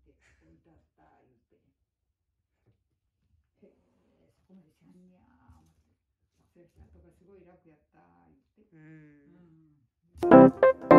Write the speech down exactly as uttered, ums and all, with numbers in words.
て置いてあった言って、へえそこまでしゃんにゃー思って、そしたらとかすごい楽やった言って。うん、うん